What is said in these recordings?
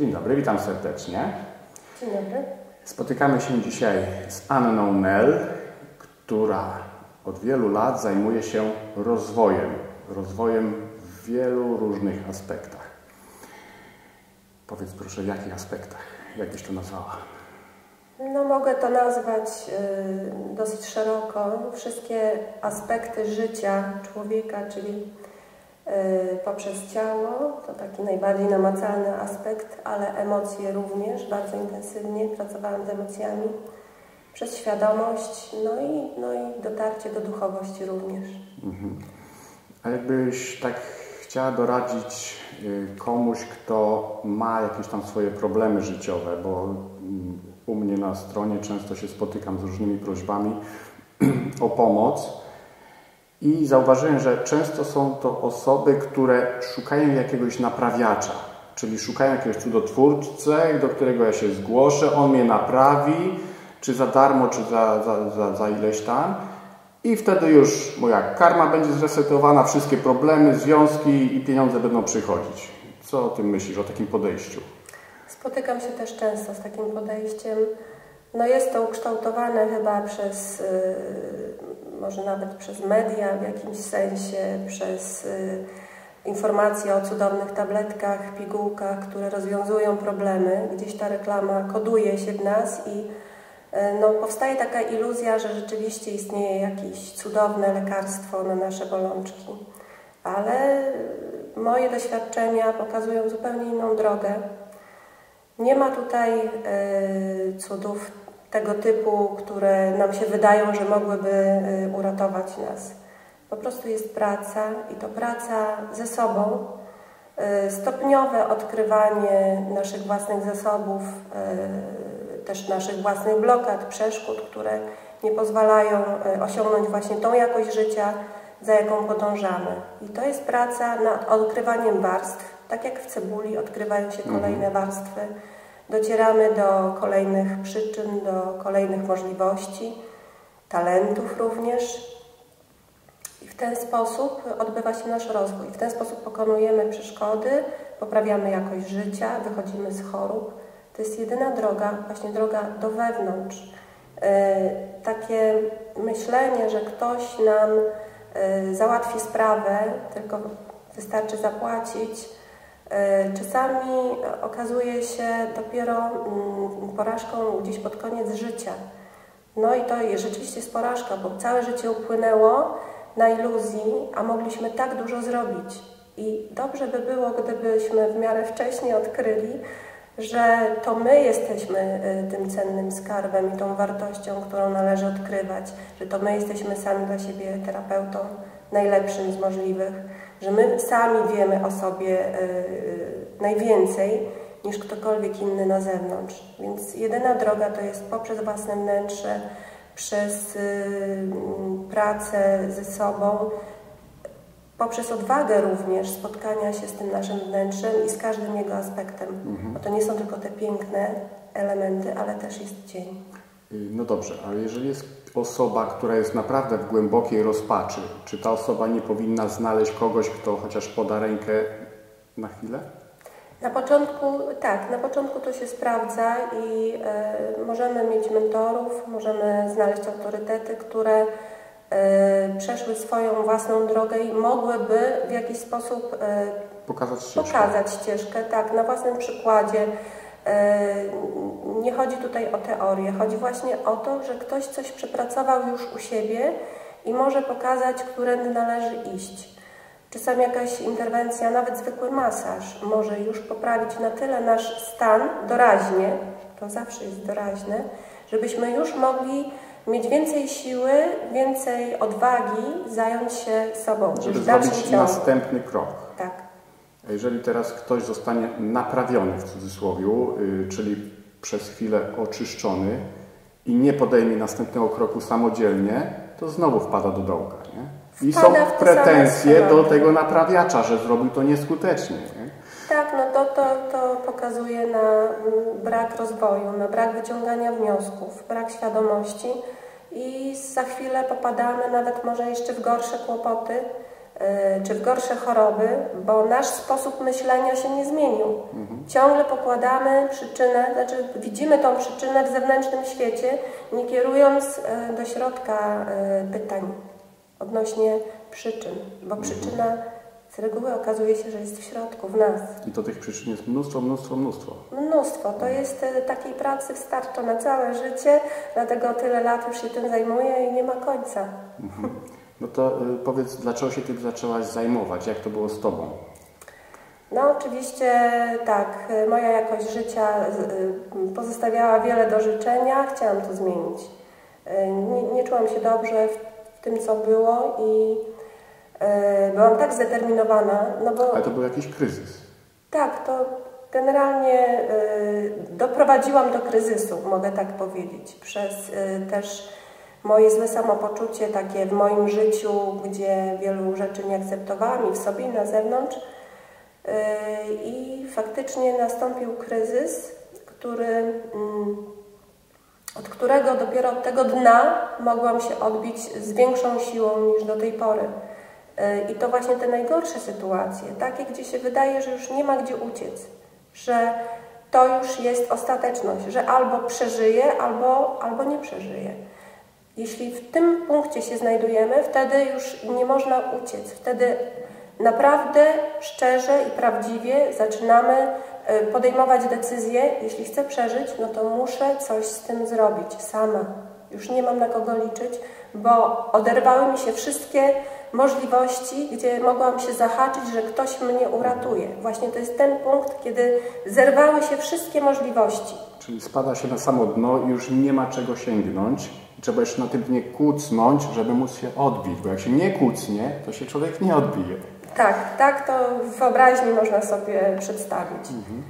Dzień dobry, witam serdecznie. Dzień dobry. Spotykamy się dzisiaj z Anną Nel, która od wielu lat zajmuje się rozwojem w wielu różnych aspektach. Powiedz proszę, w jakich aspektach? Jak byś to nazwała? No, mogę to nazwać dosyć szeroko. Wszystkie aspekty życia człowieka, czyli poprzez ciało, to taki najbardziej namacalny aspekt, ale emocje również, bardzo intensywnie pracowałam z emocjami, przez świadomość, no i dotarcie do duchowości również. A jakbyś tak chciała doradzić komuś, kto ma jakieś tam swoje problemy życiowe, bo u mnie na stronie często się spotykam z różnymi prośbami o pomoc i zauważyłem, że często są to osoby, które szukają jakiegoś naprawiacza, czyli szukają jakiegoś cudotwórcy, do którego ja się zgłoszę, on mnie naprawi, czy za darmo, czy za ileś tam. I wtedy już moja karma będzie zresetowana, wszystkie problemy, związki i pieniądze będą przychodzić. Co o tym myślisz, o takim podejściu? Spotykam się też często z takim podejściem. No jest to ukształtowane chyba przez, może nawet przez media w jakimś sensie, przez informacje o cudownych tabletkach, pigułkach, które rozwiązują problemy. Gdzieś ta reklama koduje się w nas i no, powstaje taka iluzja, że rzeczywiście istnieje jakieś cudowne lekarstwo na nasze bolączki. Ale moje doświadczenia pokazują zupełnie inną drogę. Nie ma tutaj cudów tego typu, które nam się wydają, że mogłyby uratować nas. Po prostu jest praca i to praca ze sobą, stopniowe odkrywanie naszych własnych zasobów, też naszych własnych blokad, przeszkód, które nie pozwalają osiągnąć właśnie tą jakość życia, za jaką podążamy. I to jest praca nad odkrywaniem warstw. Tak jak w cebuli odkrywają się kolejne warstwy, docieramy do kolejnych przyczyn, do kolejnych możliwości, talentów również. I w ten sposób odbywa się nasz rozwój. W ten sposób pokonujemy przeszkody, poprawiamy jakość życia, wychodzimy z chorób. To jest jedyna droga, właśnie droga do wewnątrz. Takie myślenie, że ktoś nam załatwi sprawę, tylko wystarczy zapłacić, czasami okazuje się dopiero porażką gdzieś pod koniec życia. No i to rzeczywiście jest porażka, bo całe życie upłynęło na iluzji, a mogliśmy tak dużo zrobić. I dobrze by było, gdybyśmy w miarę wcześnie odkryli, że to my jesteśmy tym cennym skarbem i tą wartością, którą należy odkrywać, że to my jesteśmy sami dla siebie terapeutą najlepszym z możliwych, że my sami wiemy o sobie najwięcej niż ktokolwiek inny na zewnątrz. Więc jedyna droga to jest poprzez własne wnętrze, przez pracę ze sobą, poprzez odwagę również spotkania się z tym naszym wnętrzem i z każdym jego aspektem. Bo to nie są tylko te piękne elementy, ale też jest cień. No dobrze, ale jeżeli jest osoba, która jest naprawdę w głębokiej rozpaczy, czy ta osoba nie powinna znaleźć kogoś, kto chociaż poda rękę na chwilę? Na początku, tak, na początku to się sprawdza i możemy mieć mentorów, możemy znaleźć autorytety, które przeszły swoją własną drogę i mogłyby w jakiś sposób pokazać ścieżkę, tak, na własnym przykładzie. Nie chodzi tutaj o teorię, chodzi właśnie o to, że ktoś coś przepracował już u siebie i może pokazać, którędy należy iść. Czasami jakaś interwencja, nawet zwykły masaż może już poprawić na tyle nasz stan doraźnie, to zawsze jest doraźne, żebyśmy już mogli mieć więcej siły, więcej odwagi, zająć się sobą. Żeby zrobić następny krok. Tak. A jeżeli teraz ktoś zostanie naprawiony w cudzysłowie, czyli przez chwilę oczyszczony i nie podejmie następnego kroku samodzielnie, to znowu wpada do dołka, nie? I są pretensje do tego naprawiacza, że zrobił to nieskutecznie. Nie? Tak, no to pokazuje na brak rozwoju, na brak wyciągania wniosków, brak świadomości i za chwilę popadamy nawet może jeszcze w gorsze kłopoty, czy w gorsze choroby, bo nasz sposób myślenia się nie zmienił. Ciągle pokładamy przyczynę, znaczy widzimy tą przyczynę w zewnętrznym świecie, nie kierując do środka pytań odnośnie przyczyn, bo przyczyna z reguły okazuje się, że jest w środku, w nas. I to tych przyczyn jest mnóstwo, mnóstwo, mnóstwo. Mnóstwo. To jest takiej pracy wystarcza na całe życie, dlatego tyle lat już się tym zajmuję i nie ma końca. No to powiedz, dlaczego się tym zaczęłaś zajmować? Jak to było z Tobą? No oczywiście tak, moja jakość życia pozostawiała wiele do życzenia, chciałam to zmienić. Nie czułam się dobrze w tym, co było i byłam tak zdeterminowana, no bo... Ale to był jakiś kryzys. Tak, to generalnie doprowadziłam do kryzysu, mogę tak powiedzieć, przez też moje złe samopoczucie takie w moim życiu, gdzie wielu rzeczy nie akceptowałam i w sobie, i na zewnątrz. I faktycznie nastąpił kryzys, od którego dopiero od tego dna mogłam się odbić z większą siłą niż do tej pory. I to właśnie te najgorsze sytuacje, takie, gdzie się wydaje, że już nie ma gdzie uciec, że to już jest ostateczność, że albo przeżyję, albo nie przeżyję. Jeśli w tym punkcie się znajdujemy, wtedy już nie można uciec. Wtedy naprawdę szczerze i prawdziwie zaczynamy podejmować decyzje. Jeśli chcę przeżyć, no to muszę coś z tym zrobić sama. Już nie mam na kogo liczyć, bo oderwały mi się wszystkie możliwości, gdzie mogłam się zahaczyć, że ktoś mnie uratuje. Właśnie to jest ten punkt, kiedy zerwały się wszystkie możliwości. Czyli spada się na samo dno i już nie ma czego sięgnąć. Trzeba jeszcze na tym dnie kucnąć, żeby móc się odbić, bo jak się nie kucnie, to się człowiek nie odbije. Tak to w wyobraźni można sobie przedstawić.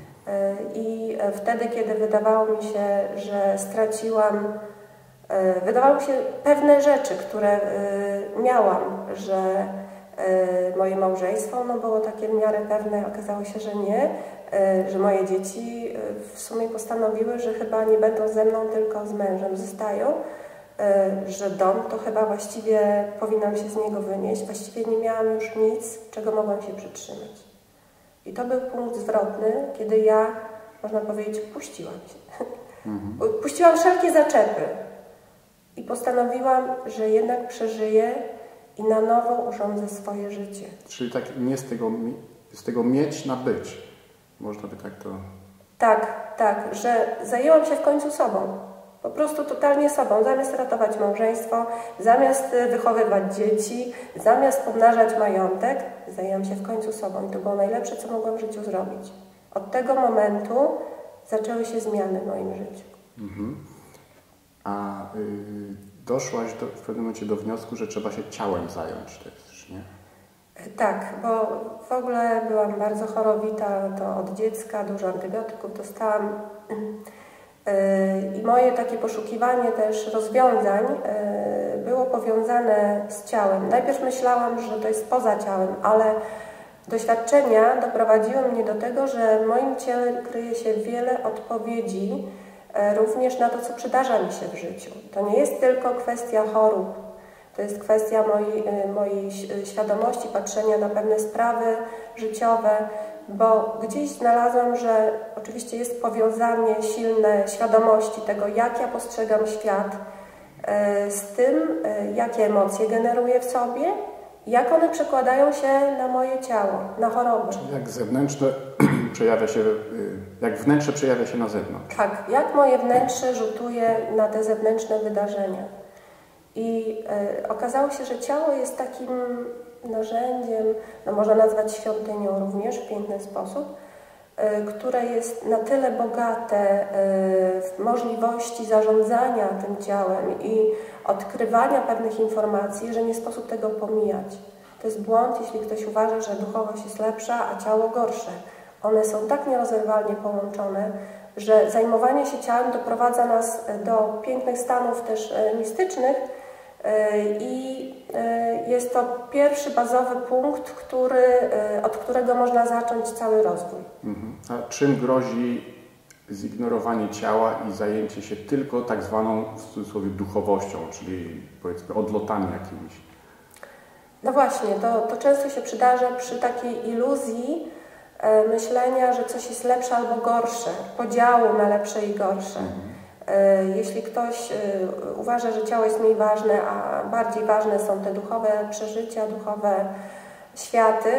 I wtedy, kiedy wydawało mi się, że straciłam, wydawało mi się pewne rzeczy, które miałam, że moje małżeństwo było takie w miarę pewne, okazało się, że nie, że moje dzieci w sumie postanowiły, że chyba nie będą ze mną, tylko z mężem zostają, że dom to chyba właściwie powinnam się z niego wynieść. Właściwie nie miałam już nic, czego mogłam się przytrzymać. I to był punkt zwrotny, kiedy ja, można powiedzieć, puściłam się. Puściłam wszelkie zaczepy i postanowiłam, że jednak przeżyję i na nowo urządzę swoje życie. Czyli tak nie z tego mieć na być. Można by tak to... Tak, że zajęłam się w końcu sobą. Po prostu totalnie sobą. Zamiast ratować małżeństwo, zamiast wychowywać dzieci, zamiast pomnażać majątek, zajęłam się w końcu sobą. I to było najlepsze, co mogłam w życiu zrobić. Od tego momentu zaczęły się zmiany w moim życiu. A doszłaś w pewnym momencie do wniosku, że trzeba się ciałem zająć też, nie? Tak, bo w ogóle byłam bardzo chorowita, to od dziecka, dużo antybiotyków dostałam. I moje takie poszukiwanie też rozwiązań było powiązane z ciałem. Najpierw myślałam, że to jest poza ciałem, ale doświadczenia doprowadziły mnie do tego, że w moim ciele kryje się wiele odpowiedzi również na to, co przydarza mi się w życiu. To nie jest tylko kwestia chorób, to jest kwestia mojej świadomości, patrzenia na pewne sprawy życiowe, bo gdzieś znalazłam, że oczywiście jest powiązanie silne świadomości tego, jak ja postrzegam świat, z tym, jakie emocje generuję w sobie, jak one przekładają się na moje ciało, na choroby. Czyli jak zewnętrzne przejawia się, jak wnętrze przejawia się na zewnątrz. Tak, jak moje wnętrze rzutuje na te zewnętrzne wydarzenia. I okazało się, że ciało jest takim narzędziem, można nazwać świątynią również w piękny sposób, które jest na tyle bogate w możliwości zarządzania tym ciałem i odkrywania pewnych informacji, że nie sposób tego pomijać. To jest błąd, jeśli ktoś uważa, że duchowość jest lepsza, a ciało gorsze. One są tak nierozerwalnie połączone, że zajmowanie się ciałem doprowadza nas do pięknych stanów też mistycznych, i jest to pierwszy bazowy punkt, od którego można zacząć cały rozwój. A czym grozi zignorowanie ciała i zajęcie się tylko tak zwaną, w cudzysłowie, duchowością, czyli powiedzmy odlotami jakimiś? No właśnie, to często się przydarza przy takiej iluzji myślenia, że coś jest lepsze albo gorsze, podziału na lepsze i gorsze. Jeśli ktoś uważa, że ciało jest mniej ważne, a bardziej ważne są te duchowe przeżycia, duchowe światy,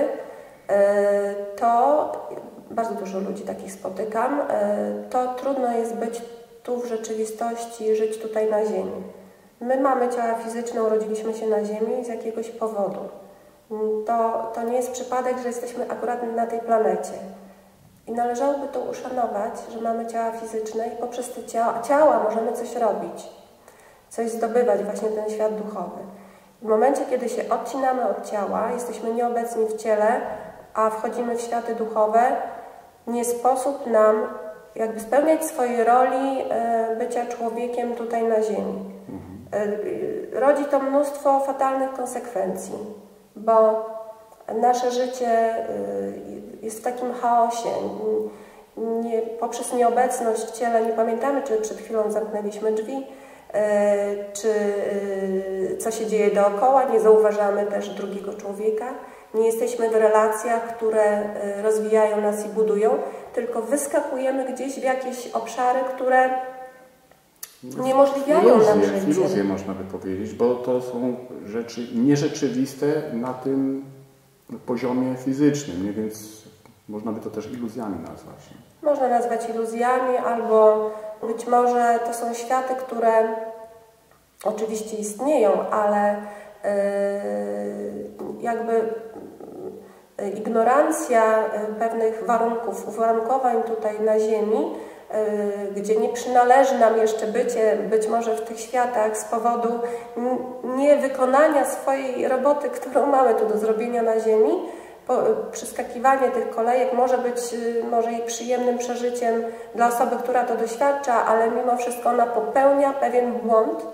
to bardzo dużo ludzi takich spotykam, to trudno jest być tu w rzeczywistości, żyć tutaj na ziemi. My mamy ciała fizyczne, urodziliśmy się na ziemi z jakiegoś powodu. To nie jest przypadek, że jesteśmy akurat na tej planecie. I należałoby to uszanować, że mamy ciała fizyczne i poprzez te ciała możemy coś robić, coś zdobywać, właśnie ten świat duchowy. W momencie, kiedy się odcinamy od ciała, jesteśmy nieobecni w ciele, a wchodzimy w światy duchowe, nie sposób nam jakby spełniać swojej roli bycia człowiekiem tutaj na ziemi. Rodzi to mnóstwo fatalnych konsekwencji, bo nasze życie jest w takim chaosie. Poprzez nieobecność w ciele nie pamiętamy, czy przed chwilą zamknęliśmy drzwi, czy co się dzieje dookoła, nie zauważamy też drugiego człowieka, nie jesteśmy w relacjach, które rozwijają nas i budują, tylko wyskakujemy gdzieś w jakieś obszary, które uniemożliwiają nam życie. Iluzje można by powiedzieć, bo to są rzeczy nierzeczywiste na tym poziomie fizycznym, nie? Więc można by to też iluzjami nazwać. Można nazwać iluzjami, albo być może to są światy, które oczywiście istnieją, ale jakby ignorancja pewnych warunków, uwarunkowań tutaj na Ziemi, gdzie nie przynależy nam jeszcze bycie być może w tych światach z powodu niewykonania swojej roboty, którą mamy tu do zrobienia na Ziemi. Przeskakiwanie tych kolejek może i przyjemnym przeżyciem dla osoby, która to doświadcza, ale mimo wszystko ona popełnia pewien błąd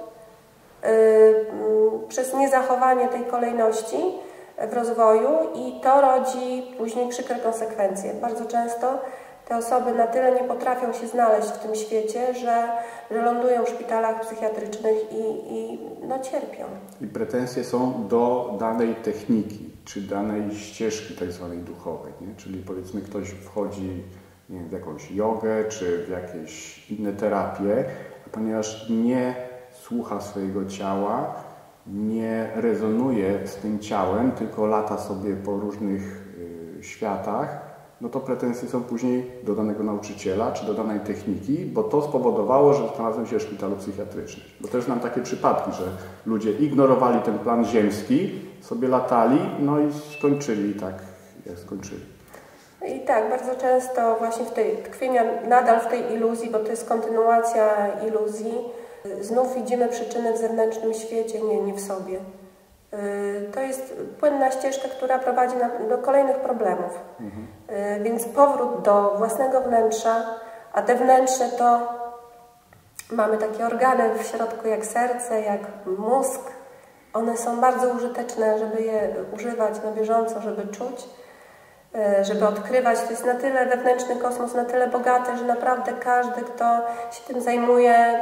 przez niezachowanie tej kolejności w rozwoju i to rodzi później przykre konsekwencje. Bardzo często te osoby na tyle nie potrafią się znaleźć w tym świecie, że lądują w szpitalach psychiatrycznych i cierpią. I pretensje są do danej techniki, czy danej ścieżki tak zwanej duchowej. Nie? Czyli powiedzmy ktoś wchodzi w jakąś jogę, czy w jakieś inne terapie, a ponieważ nie słucha swojego ciała, nie rezonuje z tym ciałem, tylko lata sobie po różnych światach, no to pretensje są później do danego nauczyciela czy do danej techniki, bo to spowodowało, że znalazłem się w szpitalu psychiatrycznym. Bo też znam takie przypadki, że ludzie ignorowali ten plan ziemski, sobie latali, no i skończyli tak, jak skończyli. I tak, bardzo często właśnie tkwienia nadal w tej iluzji, bo to jest kontynuacja iluzji, znów widzimy przyczyny w zewnętrznym świecie, nie w sobie. To jest płynna ścieżka, która prowadzi do kolejnych problemów. Więc powrót do własnego wnętrza, a te wnętrze to mamy takie organy w środku jak serce, jak mózg. One są bardzo użyteczne, żeby je używać na bieżąco, żeby czuć, żeby odkrywać. To jest na tyle wewnętrzny kosmos, na tyle bogaty, że naprawdę każdy, kto się tym zajmuje,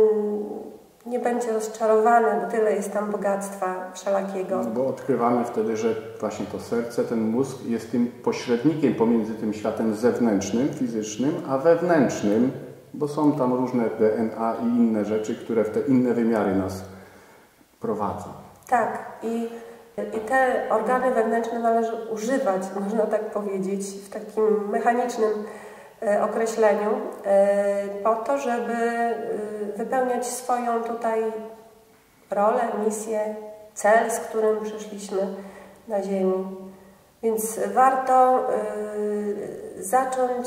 nie będzie rozczarowany, bo tyle jest tam bogactwa wszelakiego. No bo odkrywamy wtedy, że właśnie to serce, ten mózg jest tym pośrednikiem pomiędzy tym światem zewnętrznym, fizycznym, a wewnętrznym, bo są tam różne DNA i inne rzeczy, które w te inne wymiary nas prowadzą. Tak. I te organy wewnętrzne należy używać, można tak powiedzieć, w takim mechanicznym określeniu, po to, żeby wypełniać swoją tutaj rolę, misję, cel, z którym przyszliśmy na Ziemi. Więc warto zacząć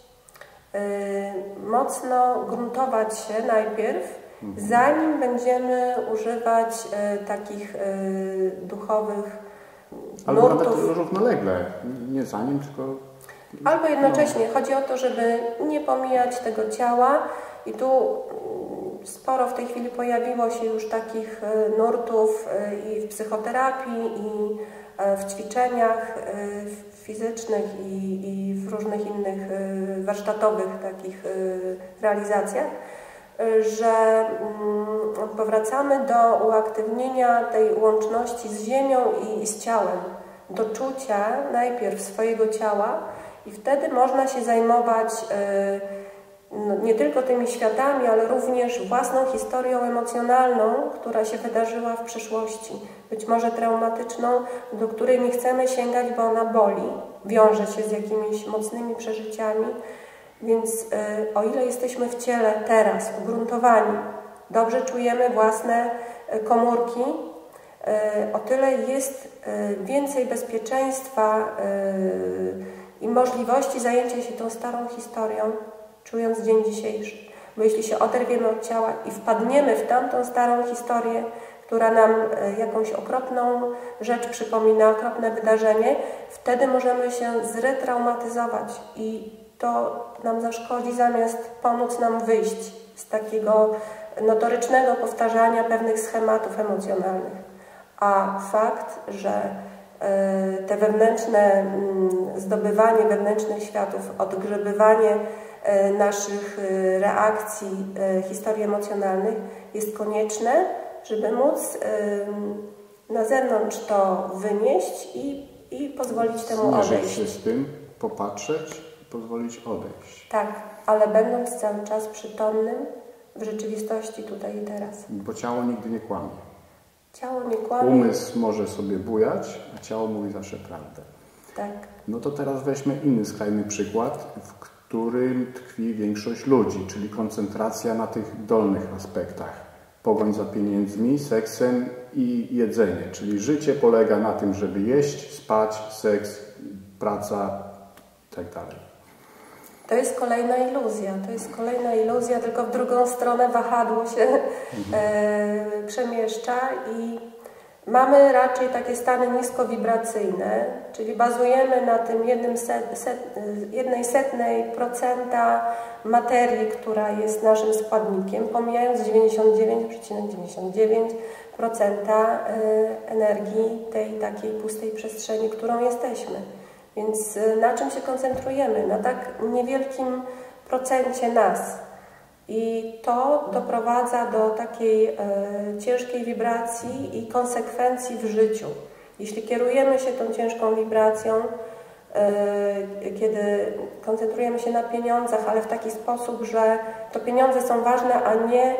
mocno gruntować się najpierw, zanim będziemy używać takich duchowych albo nurtów. nawet równolegle, nie zanim, tylko... Albo jednocześnie. Chodzi o to, żeby nie pomijać tego ciała i tu sporo w tej chwili pojawiło się już takich nurtów i w psychoterapii, i w ćwiczeniach fizycznych, i w różnych innych warsztatowych takich realizacjach, że powracamy do uaktywnienia tej łączności z ziemią i z ciałem, do czucia najpierw swojego ciała i wtedy można się zajmować nie tylko tymi światami, ale również własną historią emocjonalną, która się wydarzyła w przeszłości, być może traumatyczną, do której nie chcemy sięgać, bo ona boli, wiąże się z jakimiś mocnymi przeżyciami. Więc o ile jesteśmy w ciele teraz ugruntowani, dobrze czujemy własne komórki, o tyle jest więcej bezpieczeństwa i możliwości zajęcia się tą starą historią, czując dzień dzisiejszy. Bo jeśli się oderwiemy od ciała i wpadniemy w tamtą starą historię, która nam jakąś okropną rzecz przypomina, okropne wydarzenie, wtedy możemy się zretraumatyzować i to nam zaszkodzi, zamiast pomóc nam wyjść z takiego notorycznego powtarzania pewnych schematów emocjonalnych. A fakt, że te wewnętrzne zdobywanie wewnętrznych światów, odgrzebywanie naszych reakcji, historii emocjonalnych jest konieczne, żeby móc na zewnątrz to wynieść i pozwolić temu odejść. Zmierzyć się z tym, popatrzeć i pozwolić odejść. Tak, ale będąc cały czas przytomnym w rzeczywistości tutaj i teraz. Bo ciało nigdy nie kłamie. Ciało nie kłamie. Umysł może sobie bujać, a ciało mówi zawsze prawdę. Tak. No to teraz weźmy inny skrajny przykład, w którym tkwi większość ludzi, czyli koncentracja na tych dolnych aspektach. Pogoń za pieniędzmi, seksem i jedzenie. Czyli życie polega na tym, żeby jeść, spać, seks, praca itd. To jest kolejna iluzja. To jest kolejna iluzja, tylko w drugą stronę wahadło się przemieszcza i mamy raczej takie stany niskowibracyjne, czyli bazujemy na tym 0,01% materii, która jest naszym składnikiem, pomijając 99,99% energii tej takiej pustej przestrzeni, którą jesteśmy. Więc na czym się koncentrujemy? Na tak niewielkim procencie nas. I to doprowadza do takiej ciężkiej wibracji i konsekwencji w życiu. Jeśli kierujemy się tą ciężką wibracją, kiedy koncentrujemy się na pieniądzach, ale w taki sposób, że to pieniądze są ważne, a nie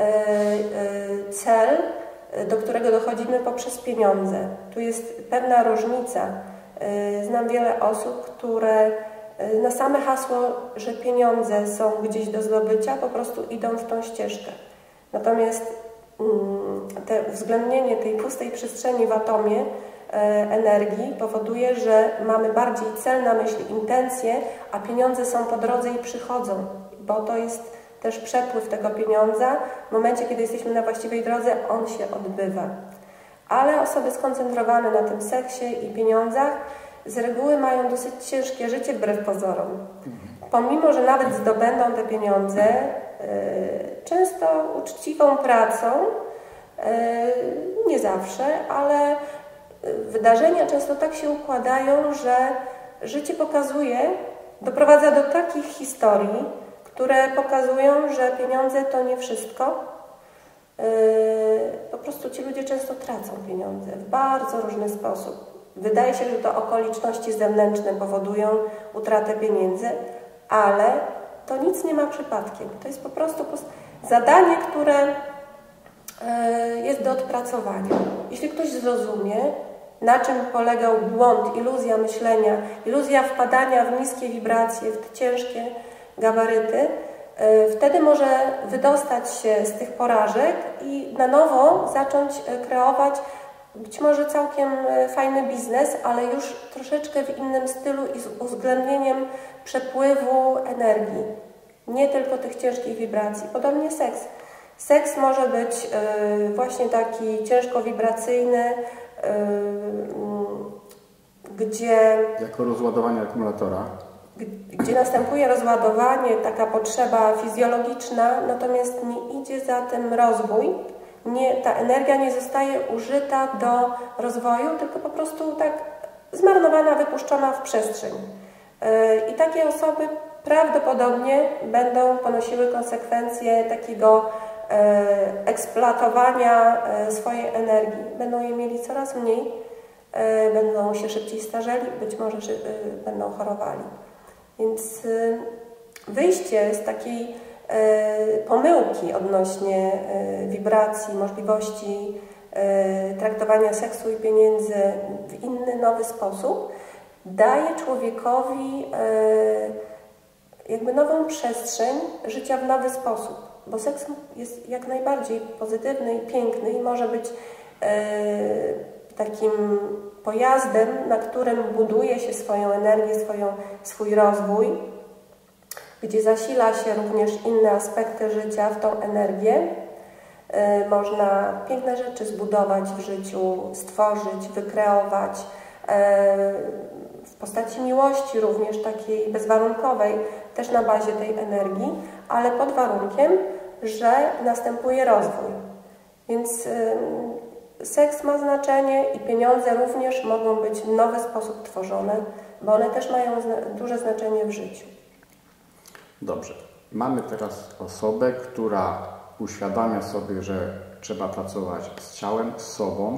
cel, do którego dochodzimy poprzez pieniądze. Tu jest pewna różnica. Znam wiele osób, które na same hasło, że pieniądze są gdzieś do zdobycia, po prostu idą w tą ścieżkę. Natomiast te uwzględnienie tej pustej przestrzeni w atomie energii powoduje, że mamy bardziej cel na myśli, intencje, a pieniądze są po drodze i przychodzą, bo to jest też przepływ tego pieniądza. W momencie, kiedy jesteśmy na właściwej drodze, on się odbywa. Ale osoby skoncentrowane na tym seksie i pieniądzach z reguły mają dosyć ciężkie życie wbrew pozorom. Pomimo, że nawet zdobędą te pieniądze, często uczciwą pracą, nie zawsze, ale wydarzenia często tak się układają, że życie doprowadza do takich historii, które pokazują, że pieniądze to nie wszystko. Po prostu ci ludzie często tracą pieniądze w bardzo różny sposób. Wydaje się, że to okoliczności zewnętrzne powodują utratę pieniędzy, ale to nic nie ma przypadkiem. To jest po prostu zadanie, które jest do odpracowania. Jeśli ktoś zrozumie, na czym polegał błąd, iluzja myślenia, iluzja wpadania w niskie wibracje, w te ciężkie gabaryty, wtedy może wydostać się z tych porażek i na nowo zacząć kreować być może całkiem fajny biznes, ale już troszeczkę w innym stylu i z uwzględnieniem przepływu energii. Nie tylko tych ciężkich wibracji. Podobnie seks. Seks może być właśnie taki ciężko wibracyjny, gdzie... Jako rozładowanie akumulatora. Gdzie następuje rozładowanie, taka potrzeba fizjologiczna, natomiast nie idzie za tym rozwój. Ta energia nie zostaje użyta do rozwoju, tylko po prostu tak zmarnowana, wypuszczona w przestrzeń. I takie osoby prawdopodobnie będą ponosiły konsekwencje takiego eksploatowania swojej energii. Będą jej mieli coraz mniej, będą się szybciej starzeli, być może będą chorowali. Więc wyjście z takiej pomyłki odnośnie wibracji, możliwości traktowania seksu i pieniędzy w inny, nowy sposób daje człowiekowi jakby nową przestrzeń życia w nowy sposób, bo seks jest jak najbardziej pozytywny i piękny i może być takim pojazdem, na którym buduje się swoją energię, swój rozwój, gdzie zasila się również inne aspekty życia w tą energię. Można piękne rzeczy zbudować w życiu, stworzyć, wykreować, w postaci miłości również takiej bezwarunkowej, też na bazie tej energii, ale pod warunkiem, że następuje rozwój. Więc seks ma znaczenie i pieniądze również mogą być w nowy sposób tworzone, bo one też mają duże znaczenie w życiu. Dobrze. Mamy teraz osobę, która uświadamia sobie, że trzeba pracować z ciałem, z sobą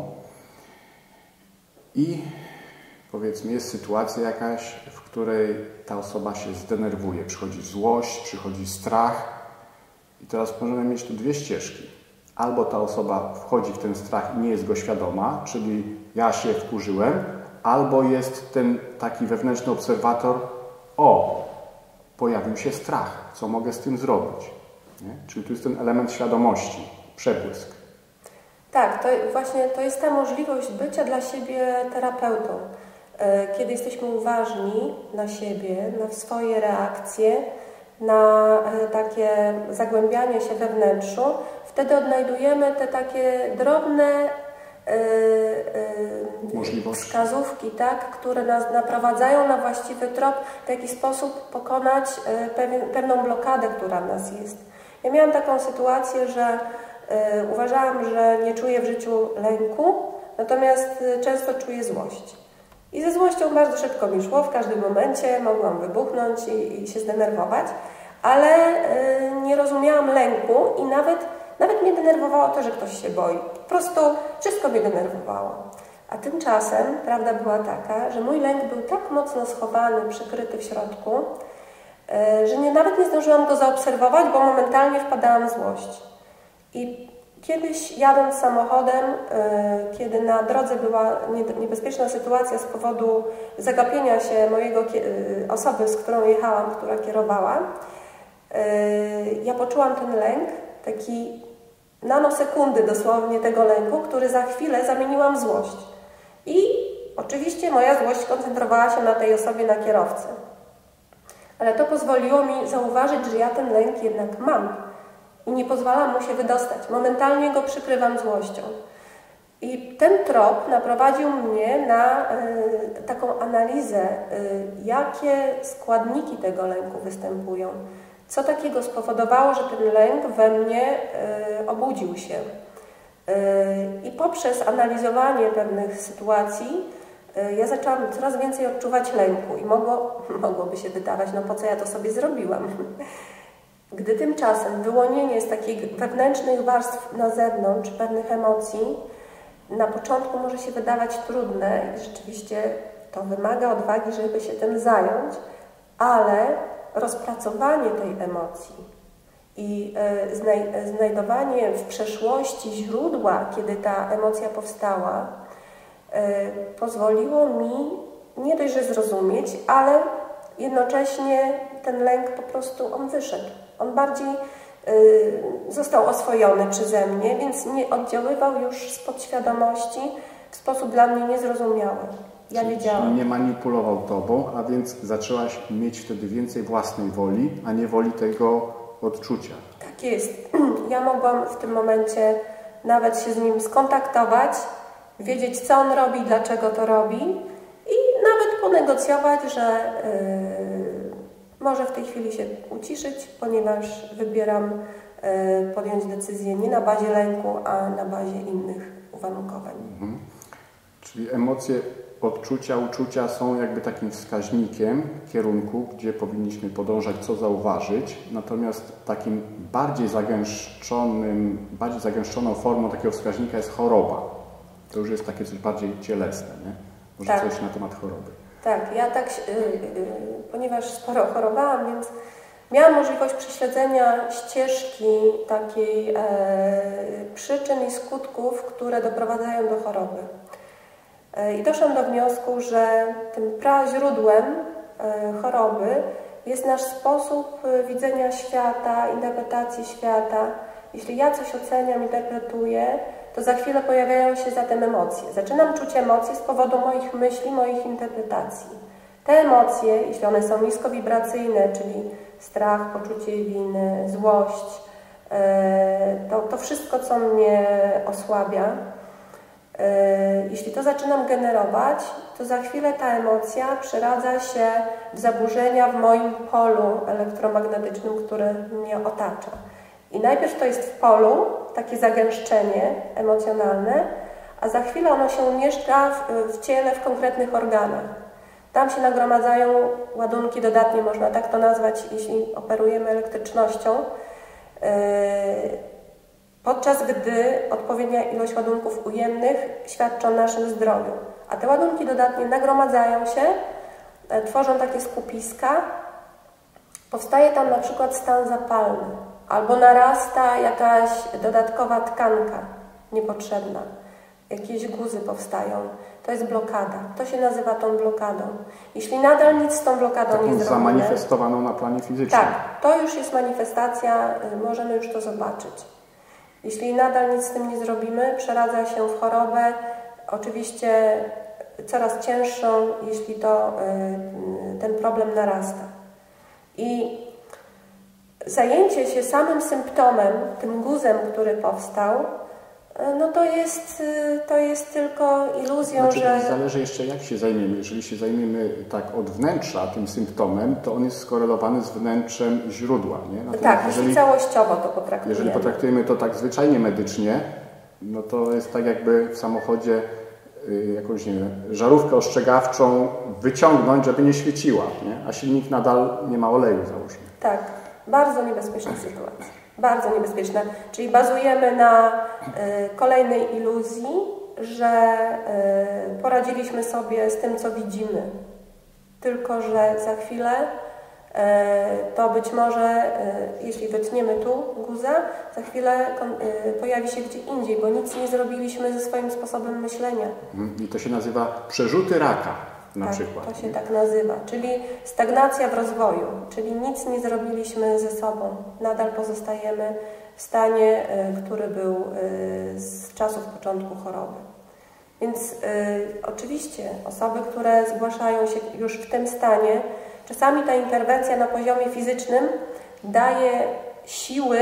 i powiedzmy jest sytuacja jakaś, w której ta osoba się zdenerwuje. Przychodzi złość, przychodzi strach i teraz możemy mieć tu dwie ścieżki. Albo ta osoba wchodzi w ten strach i nie jest go świadoma, czyli ja się wkurzyłem, albo jest ten taki wewnętrzny obserwator, pojawił się strach, co mogę z tym zrobić? Nie? Czyli tu jest ten element świadomości, przebłysk. Tak, to jest ta możliwość bycia dla siebie terapeutą. Kiedy jesteśmy uważni na siebie, na swoje reakcje, na takie zagłębianie się we wnętrzu, wtedy odnajdujemy te takie drobne wskazówki, tak, które nas naprowadzają na właściwy trop, w jaki sposób pokonać pewną blokadę, która w nas jest. Ja miałam taką sytuację, że uważałam, że nie czuję w życiu lęku, natomiast często czuję złość. I ze złością bardzo szybko mi szło, w każdym momencie mogłam wybuchnąć i się zdenerwować, ale nie rozumiałam lęku i nawet mnie denerwowało to, że ktoś się boi. Po prostu wszystko mnie denerwowało. A tymczasem prawda była taka, że mój lęk był tak mocno schowany, przykryty w środku, że nawet nie zdążyłam go zaobserwować, bo momentalnie wpadałam w złość. I kiedyś jadąc samochodem, kiedy na drodze była niebezpieczna sytuacja z powodu zagapienia się osoby, z którą jechałam, która kierowała, ja poczułam ten lęk, taki nanosekundy dosłownie tego lęku, który za chwilę zamieniłam w złość. I oczywiście moja złość koncentrowała się na tej osobie, na kierowcy. Ale to pozwoliło mi zauważyć, że ja ten lęk jednak mam i nie pozwalam mu się wydostać. Momentalnie go przykrywam złością. I ten trop naprowadził mnie na taką analizę, jakie składniki tego lęku występują. Co takiego spowodowało, że ten lęk we mnie obudził się. I poprzez analizowanie pewnych sytuacji ja zaczęłam coraz więcej odczuwać lęku i mogłoby się wydawać, no po co ja to sobie zrobiłam. Gdy tymczasem wyłonienie z takich wewnętrznych warstw na zewnątrz pewnych emocji na początku może się wydawać trudne i rzeczywiście to wymaga odwagi, żeby się tym zająć, ale rozpracowanie tej emocji i znajdowanie w przeszłości źródła, kiedy ta emocja powstała, pozwoliło mi nie dość, że zrozumieć, ale jednocześnie ten lęk po prostu on wyszedł. On bardziej został oswojony przeze mnie, więc nie oddziaływał już z podświadomości w sposób dla mnie niezrozumiały. Ja wiedziałam. Czyli nie manipulował tobą, a więc zaczęłaś mieć wtedy więcej własnej woli, a nie woli tego odczucia. Tak jest. Ja mogłam w tym momencie nawet się z nim skontaktować, wiedzieć, co on robi, dlaczego to robi i nawet ponegocjować, że może w tej chwili się uciszyć, ponieważ wybieram podjąć decyzję nie na bazie lęku, a na bazie innych uwarunkowań. Czyli emocje odczucia, uczucia są jakby takim wskaźnikiem kierunku, gdzie powinniśmy podążać, co zauważyć. Natomiast takim bardziej zagęszczoną formą takiego wskaźnika jest choroba. To już jest takie coś bardziej cielesne, nie? Może tak. coś na temat choroby. Tak, ja tak, ponieważ sporo chorowałam, więc miałam możliwość prześledzenia ścieżki takiej przyczyn i skutków, które doprowadzają do choroby. I doszłam do wniosku, że tym praźródłem choroby jest nasz sposób widzenia świata, interpretacji świata. Jeśli ja coś oceniam, interpretuję, to za chwilę pojawiają się zatem emocje. Zaczynam czuć emocje z powodu moich myśli, moich interpretacji. Te emocje, jeśli one są niskowibracyjne, czyli strach, poczucie winy, złość, to wszystko, co mnie osłabia, jeśli to zaczynam generować, to za chwilę ta emocja przeradza się w zaburzenia w moim polu elektromagnetycznym, które mnie otacza. I najpierw to jest w polu, takie zagęszczenie emocjonalne, a za chwilę ono się umieszcza w ciele, w konkretnych organach. Tam się nagromadzają ładunki dodatnie, można tak to nazwać, jeśli operujemy elektrycznością, podczas gdy odpowiednia ilość ładunków ujemnych świadczy o naszym zdrowiu. A te ładunki dodatnie nagromadzają się, tworzą takie skupiska, powstaje tam na przykład stan zapalny, albo narasta jakaś dodatkowa tkanka niepotrzebna, jakieś guzy powstają. To jest blokada. To się nazywa tą blokadą. Jeśli nadal nic z tą blokadą nie zrobimy... zamanifestowaną na planie fizycznym. Tak, to już jest manifestacja, możemy już to zobaczyć. Jeśli nadal nic z tym nie zrobimy, przeradza się w chorobę, oczywiście coraz cięższą, jeśli ten problem narasta. I zajęcie się samym symptomem, tym guzem, który powstał, no to jest tylko iluzją, znaczy, że... Zależy jeszcze, jak się zajmiemy. Jeżeli się zajmiemy tak od wnętrza tym symptomem, to on jest skorelowany z wnętrzem źródła. Nie? Natomiast tak, jeśli całościowo to potraktujemy. Jeżeli potraktujemy to tak zwyczajnie medycznie, no to jest tak, jakby w samochodzie jakąś, nie wiem, żarówkę ostrzegawczą wyciągnąć, żeby nie świeciła, nie? A silnik nadal nie ma oleju, załóżmy. Tak, bardzo niebezpieczna sytuacja. Bardzo niebezpieczna. Czyli bazujemy na kolejnej iluzji, że poradziliśmy sobie z tym, co widzimy. Tylko że za chwilę to być może, jeśli wytniemy tu guza, za chwilę pojawi się gdzie indziej, bo nic nie zrobiliśmy ze swoim sposobem myślenia. I to się nazywa przerzuty raka. Na tak, przykład. To się tak nazywa, czyli stagnacja w rozwoju, czyli nic nie zrobiliśmy ze sobą. Nadal pozostajemy w stanie, który był z czasów początku choroby. Więc oczywiście osoby, które zgłaszają się już w tym stanie, czasami ta interwencja na poziomie fizycznym daje siły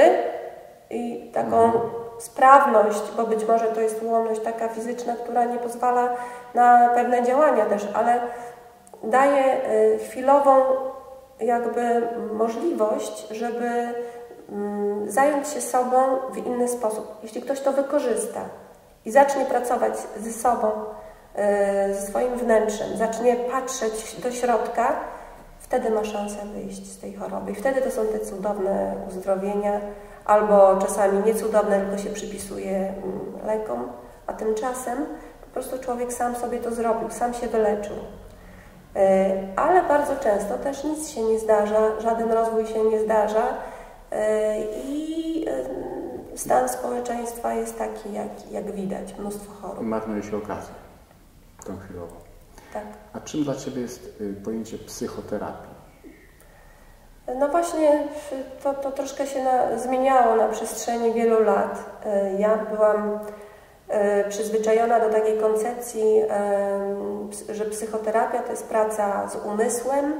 i taką sprawność, bo być może to jest ułomność taka fizyczna, która nie pozwala na pewne działania też, ale daje chwilową jakby możliwość, żeby zająć się sobą w inny sposób. Jeśli ktoś to wykorzysta i zacznie pracować ze sobą, ze swoim wnętrzem, zacznie patrzeć do środka, wtedy ma szansę wyjść z tej choroby. I wtedy to są te cudowne uzdrowienia, albo czasami niecudowne, tylko się przypisuje lekom, a tymczasem po prostu człowiek sam sobie to zrobił, sam się wyleczył. Ale bardzo często też nic się nie zdarza, żaden rozwój się nie zdarza i stan społeczeństwa jest taki, jak widać, mnóstwo chorób. Marnuje się okazję, tą chwilową. Tak. A czym dla Ciebie jest pojęcie psychoterapii? No właśnie to troszkę się zmieniało na przestrzeni wielu lat. Ja byłam przyzwyczajona do takiej koncepcji, że psychoterapia to jest praca z umysłem,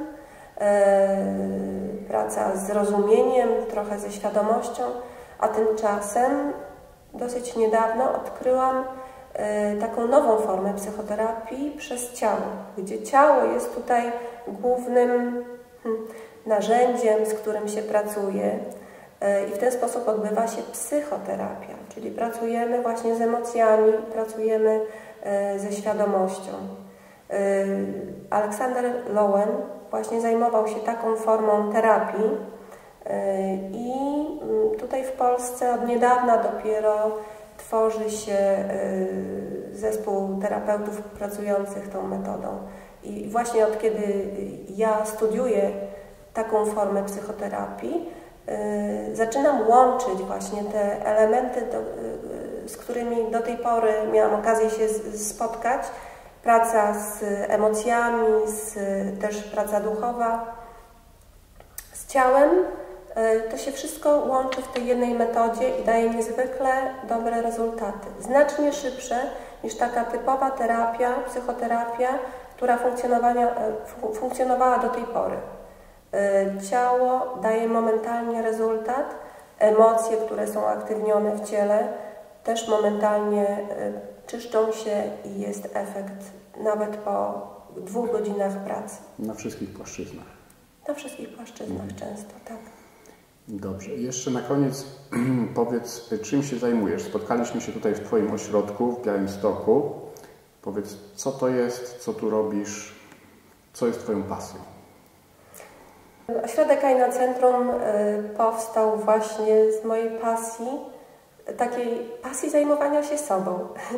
praca z rozumieniem, trochę ze świadomością, a tymczasem dosyć niedawno odkryłam taką nową formę psychoterapii przez ciało, gdzie ciało jest tutaj głównym narzędziem, z którym się pracuje i w ten sposób odbywa się psychoterapia, czyli pracujemy właśnie z emocjami, pracujemy ze świadomością. Aleksander Lowen właśnie zajmował się taką formą terapii i tutaj w Polsce od niedawna dopiero tworzy się zespół terapeutów pracujących tą metodą. I właśnie od kiedy ja studiuję taką formę psychoterapii, zaczynam łączyć właśnie te elementy, z którymi do tej pory miałam okazję się spotkać. Praca z emocjami, też praca duchowa z ciałem. To się wszystko łączy w tej jednej metodzie i daje niezwykle dobre rezultaty. Znacznie szybsze niż taka typowa terapia, psychoterapia, która funkcjonowała do tej pory. Ciało daje momentalnie rezultat, emocje, które są aktywnione w ciele, też momentalnie czyszczą się i jest efekt nawet po 2 godzinach pracy. Na wszystkich płaszczyznach. Na wszystkich płaszczyznach często, tak. Dobrze. Jeszcze na koniec powiedz, czym się zajmujesz. Spotkaliśmy się tutaj w Twoim ośrodku w Białymstoku. Powiedz, co to jest, co tu robisz, co jest Twoją pasją? Ośrodek Aina Centrum powstał właśnie z mojej pasji, takiej pasji zajmowania się sobą.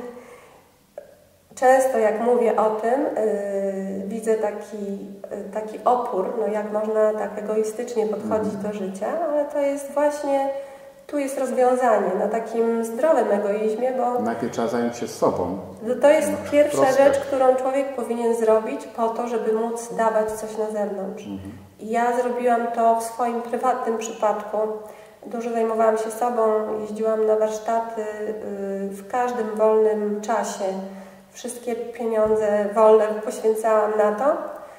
Często jak mówię o tym, widzę taki opór, no jak można tak egoistycznie podchodzić do życia, ale to jest właśnie, tu jest rozwiązanie na takim zdrowym egoizmie, bo najpierw trzeba zająć się sobą. To jest pierwsza rzecz, którą człowiek powinien zrobić po to, żeby móc dawać coś na zewnątrz. I ja zrobiłam to w swoim prywatnym przypadku. Dużo zajmowałam się sobą, jeździłam na warsztaty w każdym wolnym czasie. Wszystkie pieniądze wolne poświęcałam na to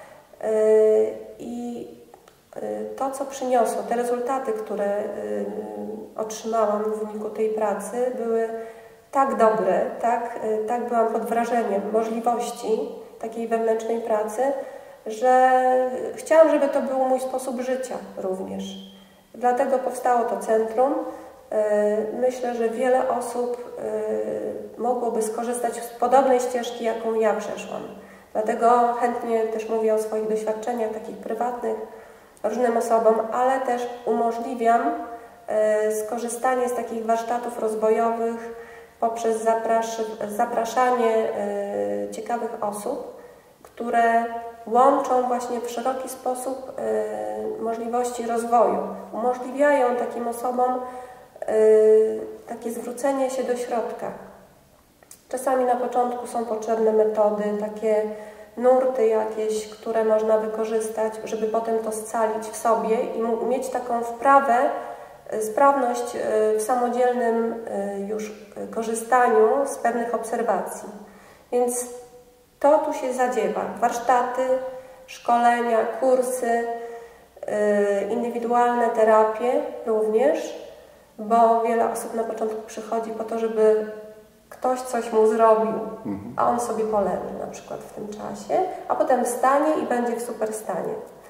i to, co przyniosło, te rezultaty, które otrzymałam w wyniku tej pracy, były tak dobre, tak byłam pod wrażeniem możliwości takiej wewnętrznej pracy, że chciałam, żeby to był mój sposób życia również. Dlatego powstało to centrum. Myślę, że wiele osób mogłoby skorzystać z podobnej ścieżki, jaką ja przeszłam. Dlatego chętnie też mówię o swoich doświadczeniach takich prywatnych różnym osobom, ale też umożliwiam skorzystanie z takich warsztatów rozwojowych poprzez zapraszanie ciekawych osób, które łączą właśnie w szeroki sposób możliwości rozwoju. Umożliwiają takim osobom takie zwrócenie się do środka. Czasami na początku są potrzebne metody, takie nurty jakieś, które można wykorzystać, żeby potem to scalić w sobie i mieć taką wprawę, sprawność w samodzielnym już korzystaniu z pewnych obserwacji. Więc to tu się zadziewa. Warsztaty, szkolenia, kursy, indywidualne terapie również, bo wiele osób na początku przychodzi po to, żeby ktoś coś mu zrobił, a on sobie poleży na przykład w tym czasie, a potem wstanie i będzie w super stanie.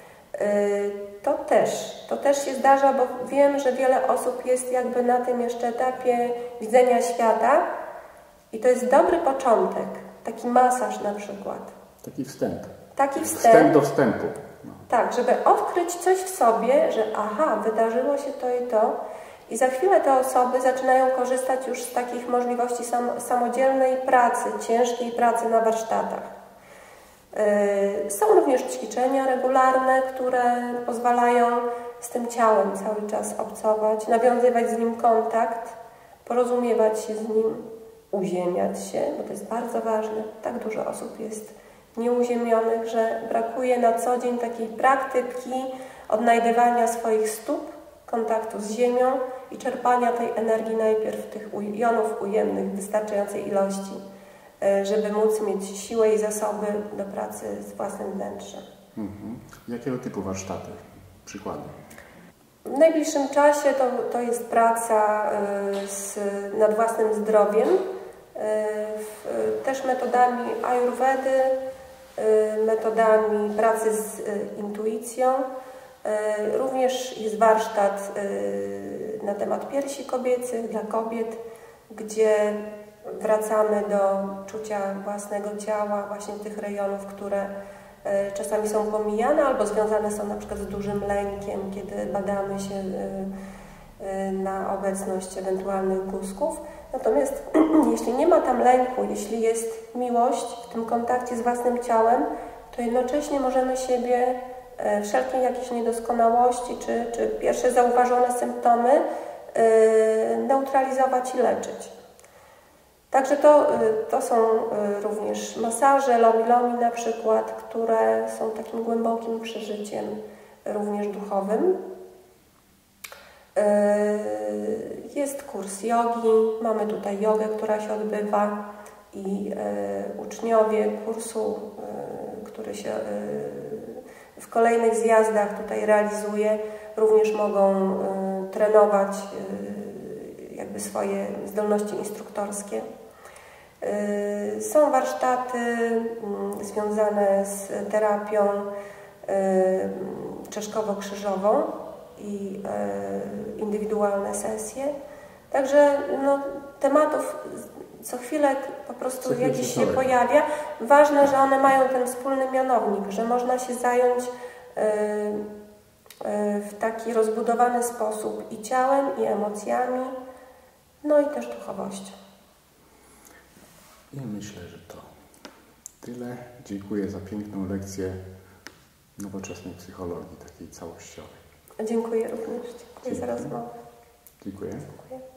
To też się zdarza, bo wiem, że wiele osób jest jakby na tym jeszcze etapie widzenia świata i to jest dobry początek, taki masaż na przykład. Taki wstęp. Taki wstęp do wstępu. No. Tak, żeby odkryć coś w sobie, że aha, wydarzyło się to i to. I za chwilę te osoby zaczynają korzystać już z takich możliwości samodzielnej pracy, ciężkiej pracy na warsztatach. Są również ćwiczenia regularne, które pozwalają z tym ciałem cały czas obcować, nawiązywać z nim kontakt, porozumiewać się z nim, uziemiać się, bo to jest bardzo ważne. Tak dużo osób jest nieuziemionych, że brakuje na co dzień takiej praktyki odnajdywania swoich stóp, kontaktu z ziemią i czerpania tej energii najpierw tych jonów ujemnych w wystarczającej ilości, żeby móc mieć siłę i zasoby do pracy z własnym wnętrzem. Jakiego typu warsztaty? Przykłady? W najbliższym czasie to jest praca nad własnym zdrowiem, też metodami ajurwedy, metodami pracy z intuicją. Również jest warsztat na temat piersi kobiecych dla kobiet, gdzie wracamy do czucia własnego ciała, właśnie tych rejonów, które czasami są pomijane albo związane są na przykład z dużym lękiem, kiedy badamy się na obecność ewentualnych guzków. Natomiast jeśli nie ma tam lęku, jeśli jest miłość w tym kontakcie z własnym ciałem, to jednocześnie możemy siebie, wszelkie jakieś niedoskonałości czy pierwsze zauważone symptomy neutralizować i leczyć. Także to są również masaże, lomi-lomi na przykład, które są takim głębokim przeżyciem również duchowym. Jest kurs jogi, mamy tutaj jogę, która się odbywa i uczniowie kursu, który się w kolejnych zjazdach tutaj realizuje, również mogą trenować jakby swoje zdolności instruktorskie. Są warsztaty związane z terapią czeszkowo-krzyżową i indywidualne sesje. Także no, tematów co chwilę po prostu jakiś się pojawia. Ważne, że one mają ten wspólny mianownik, że można się zająć w taki rozbudowany sposób i ciałem, i emocjami, no i też duchowością. I myślę, że to tyle. Dziękuję za piękną lekcję nowoczesnej psychologii, takiej całościowej. Dziękuję również. Dziękuję za rozmowę. Dziękuję. Dziękuję.